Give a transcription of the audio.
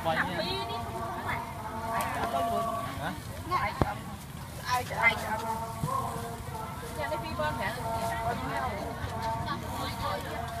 quay nha. Ai nhà đi phi bên mẹ.